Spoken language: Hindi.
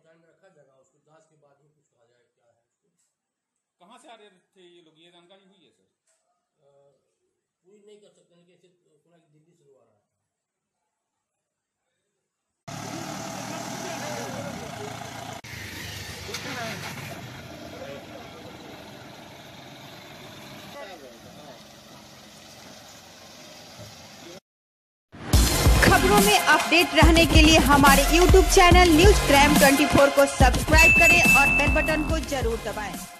पहचान में रखा जाएगा, उसको जांच के बाद ही कुछ कहा जाए क्या है उसको। कहाँ से आ रहे थे ये लोग, ये जानकारी हुई है सर? पूरी नहीं कर सकते, लेकिन ऐसे सुना कि दिल्ली से लोग आ रहा है। खबरों में अपडेट रहने के लिए हमारे YouTube चैनल न्यूज़ क्राइम 24 को सब्सक्राइब करें और बेल बटन को जरूर दबाएं।